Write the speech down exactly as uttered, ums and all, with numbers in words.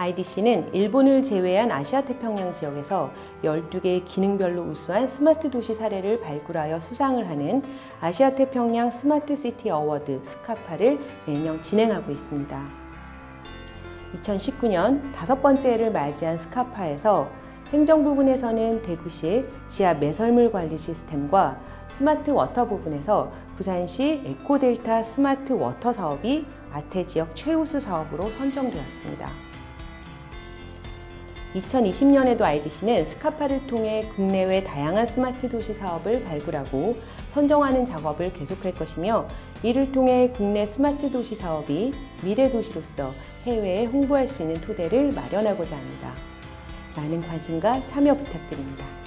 아이디씨는 일본을 제외한 아시아태평양 지역에서 열두 개의 기능별로 우수한 스마트 도시 사례를 발굴하여 수상을 하는 아시아태평양 스마트시티 어워드 스카파를 매년 진행하고 있습니다. 이천십구 년 다섯 번째 해를 맞이한 스카파에서 행정 부분에서는 대구시 지하 매설물 관리 시스템과 스마트 워터 부분에서 부산시 에코델타 스마트 워터 사업이 아태 지역 최우수 사업으로 선정되었습니다. 이천이십 년에도 아이디씨는 스카파를 통해 국내외 다양한 스마트 도시 사업을 발굴하고 선정하는 작업을 계속할 것이며, 이를 통해 국내 스마트 도시 사업이 미래 도시로서 해외에 홍보할 수 있는 토대를 마련하고자 합니다. 많은 관심과 참여 부탁드립니다.